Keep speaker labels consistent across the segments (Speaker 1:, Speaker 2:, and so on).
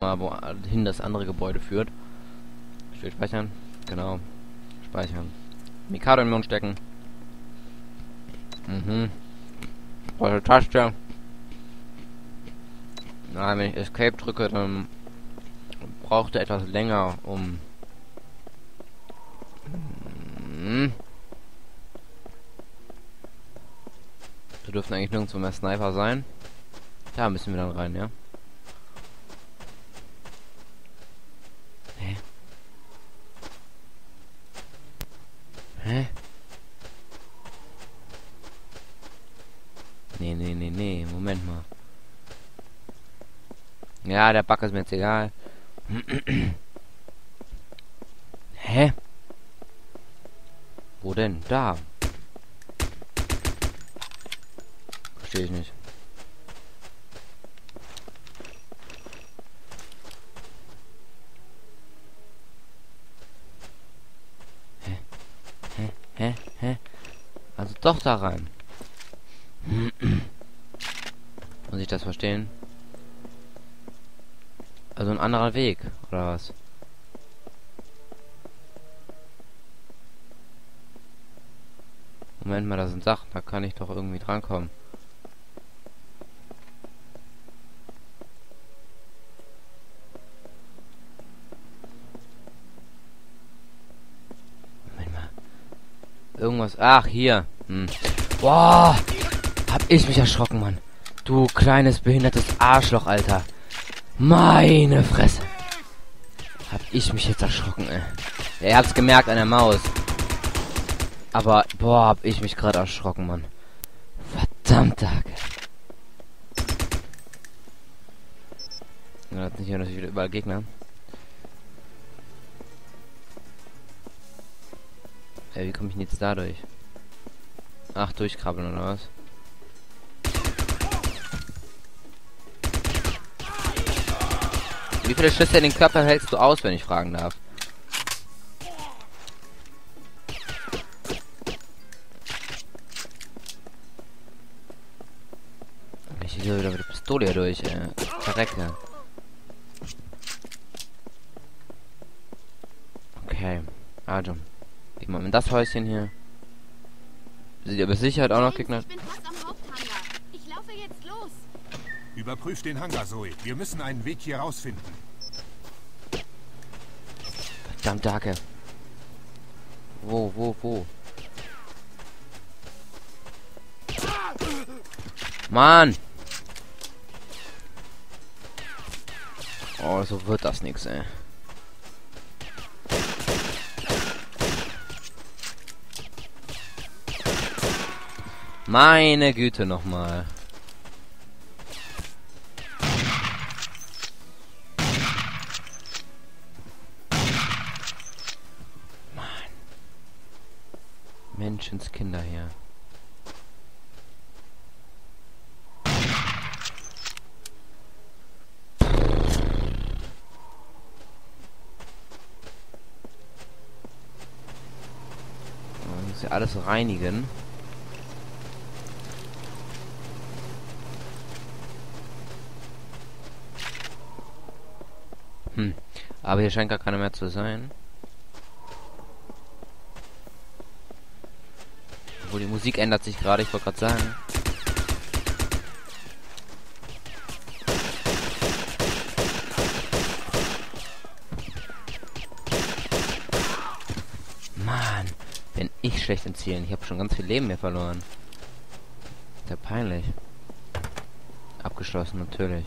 Speaker 1: wohin das andere Gebäude führt. Ich will speichern. Genau. Speichern. Mikado in den Mund stecken. Falsche Taste. Na, wenn ich Escape drücke, dann braucht er etwas länger, um... Da dürften eigentlich nirgendwo mehr Sniper sein. Da müssen wir dann rein, ja? Hä? Hä? Nee, Moment mal. Ja, der Bug ist mir jetzt egal. Hä? Wo denn? Da. Verstehe ich nicht. Hä? Also doch da rein. Muss ich das verstehen? Also ein anderer Weg, oder was? Moment mal, das sind Sachen, da kann ich doch irgendwie drankommen. Moment mal. Irgendwas. Ach, hier. Boah! Hab ich mich erschrocken, Mann. Du kleines behindertes Arschloch, Alter. Meine Fresse. Hab ich mich jetzt erschrocken, ey. Ja, ihr habt's gemerkt an der Maus. Aber, boah, hab ich mich gerade erschrocken, Mann. Verdammt, Tag. Ja, jetzt sind hier natürlich wieder überall Gegner. Wie komme ich denn jetzt da durch? Ach, durchkrabbeln oder was? Wie viele Schüsse in den Körper hältst du aus, wenn ich fragen darf? Ich gehe wieder mit der Pistole hier durch, Verrecke. Okay, also. Gehen wir in das Häuschen hier. Sieht aber Sicherheit auch noch Gegner.
Speaker 2: Ich bin fast am Haupthangar. Ich laufe jetzt los.
Speaker 3: Überprüf den Hangar, Zoe. Wir müssen einen Weg hier rausfinden.
Speaker 1: Verdammt, danke. Wo? Mann! Oh, so wird das nix, ey. Meine Güte nochmal. Mann. Menschenskinder hier. Man muss ja alles reinigen. Aber hier scheint gar keiner mehr zu sein. Obwohl die Musik ändert sich gerade, ich wollte gerade sagen. Mann, bin ich schlecht im Zielen. Ich habe schon ganz viel Leben mehr verloren. Sehr peinlich. Abgeschlossen, natürlich.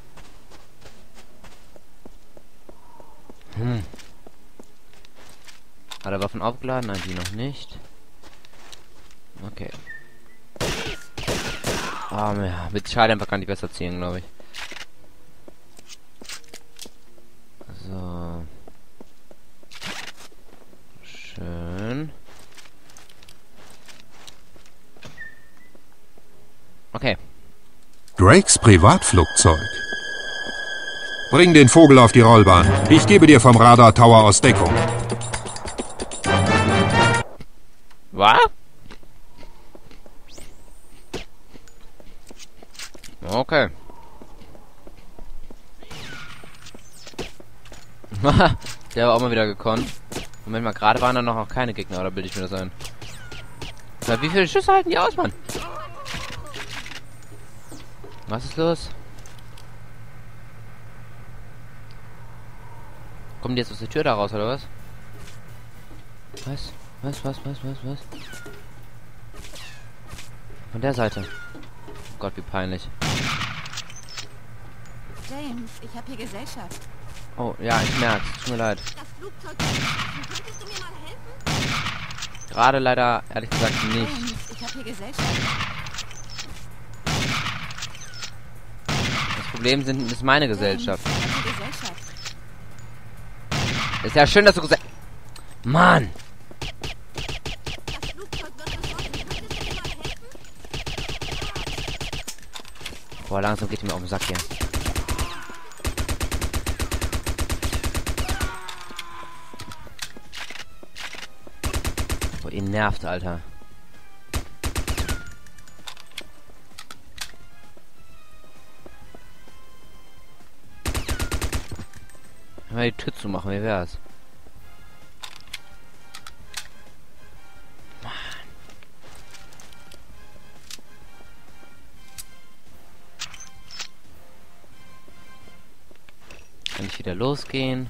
Speaker 1: Alle Waffen aufgeladen? Nein, die noch nicht. Okay. Ja, mit Schalldämpfer kann ich besser zielen, glaube ich. So. Schön. Okay.
Speaker 3: Drakes Privatflugzeug. Bring den Vogel auf die Rollbahn. Ich gebe dir vom Radar Tower aus Deckung.
Speaker 1: Was? Okay. Der war auch mal wieder gekonnt. Moment mal, gerade waren da noch keine Gegner, oder bilde ich mir das ein? Na, wie viele Schüsse halten die aus, Mann? Was ist los? Kommen die jetzt aus der Tür da raus, oder was? Was? Was? Von der Seite. Oh Gott, wie peinlich.
Speaker 2: James, ich habe hier Gesellschaft.
Speaker 1: Oh, ja, ich merk's. Tut mir leid.
Speaker 2: Das Flugzeug. Könntest du mir mal helfen?
Speaker 1: Gerade leider, ehrlich gesagt, nicht.
Speaker 2: James, ich habe hier Gesellschaft.
Speaker 1: Das Problem ist meine Gesellschaft.
Speaker 2: James, ich habe hier Gesellschaft.
Speaker 1: Ist ja schön, dass du gesagt... Mann!
Speaker 2: Das Flugzeug wird beschossen. Könntest du mir mal helfen?
Speaker 1: Boah, langsam geht die mir auf den Sack hier. Boah, ihn nervt, Alter. Mal die Tür zu machen, wie wär's? Mann. Kann ich wieder losgehen?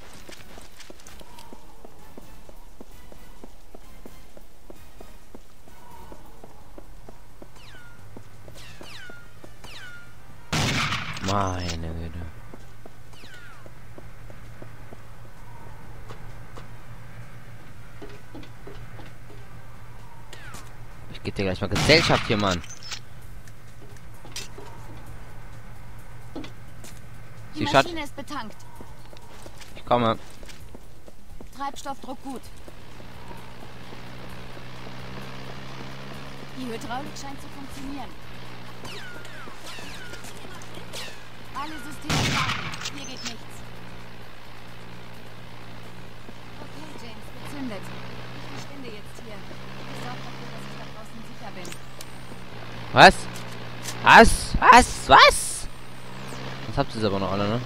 Speaker 1: Meine Güte. Ich geb dir gleich mal Gesellschaft hier, Mann.
Speaker 2: Die
Speaker 1: Sie schaut.
Speaker 2: Maschine ist betankt.
Speaker 1: Ich komme.
Speaker 2: Treibstoffdruck gut. Die Hydraulik scheint zu funktionieren. Alle Systeme starten. Hier geht nichts. Okay, James, gezündet. Ich verschwinde jetzt hier. Ich sorge dafür, dass ich da draußen sicher bin.
Speaker 1: Was? Was? Das habt ihr aber noch alle, ne?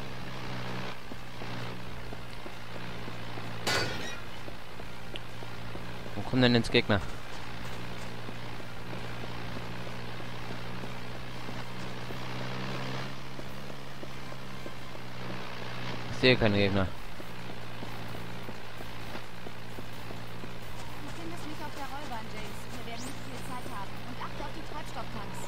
Speaker 1: Wo kommen denn jetzt Gegner? Ich sehe keine Gegner.
Speaker 2: Du findest mich auf der Rollbahn, James. Wir werden nicht viel Zeit haben. Und achte auf die Treibstofftanks.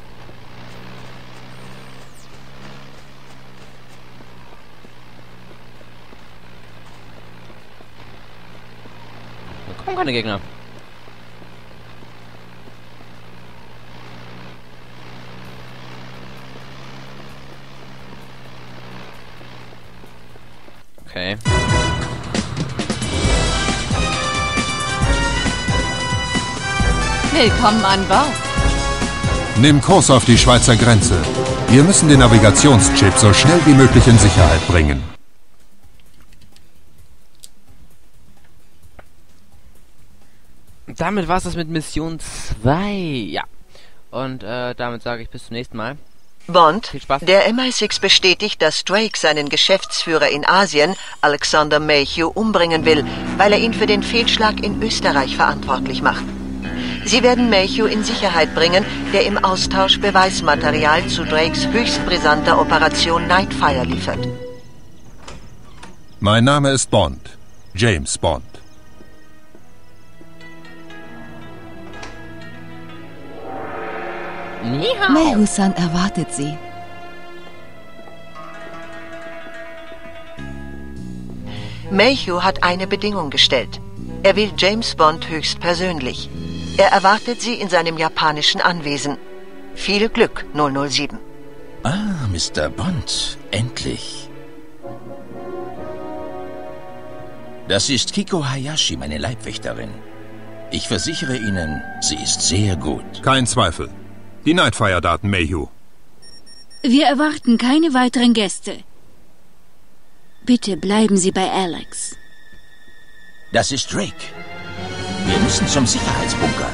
Speaker 1: Da kommen keine Gegner. Okay.
Speaker 2: Willkommen an Bord.
Speaker 3: Nimm Kurs auf die Schweizer Grenze. Wir müssen den Navigationschip so schnell wie möglich in Sicherheit bringen.
Speaker 1: Damit war es das mit Mission 2. Ja. Und damit sage ich bis zum nächsten Mal.
Speaker 4: Bond,
Speaker 1: Viel Spaß.
Speaker 4: der MI6 bestätigt, dass Drake seinen Geschäftsführer in Asien, Alexander Mayhew, umbringen will, weil er ihn für den Fehlschlag in Österreich verantwortlich macht. Sie werden Mayhew in Sicherheit bringen, der im Austausch Beweismaterial zu Drakes höchst brisanter Operation Nightfire liefert.
Speaker 3: Mein Name ist Bond. James Bond.
Speaker 5: Mayhew-san erwartet Sie.
Speaker 4: Mayhew hat eine Bedingung gestellt. Er will James Bond höchstpersönlich. Er erwartet Sie in seinem japanischen Anwesen. Viel Glück, 007.
Speaker 6: Ah, Mr. Bond, endlich. Das ist Kiko Hayashi, meine Leibwächterin. Ich versichere Ihnen, sie ist sehr gut.
Speaker 3: Kein Zweifel. Die Nightfire-Daten, Mayhew.
Speaker 5: Wir erwarten keine weiteren Gäste. Bitte bleiben Sie bei Alex.
Speaker 6: Das ist Drake. Wir müssen zum Sicherheitsbunker.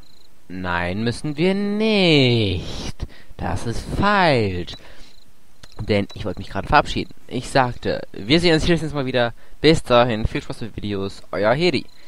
Speaker 1: Nein, müssen wir nicht. Das ist falsch. Denn ich wollte mich gerade verabschieden. Ich sagte, wir sehen uns hier nächstes Mal wieder. Bis dahin, viel Spaß mit Videos. Euer Hedi.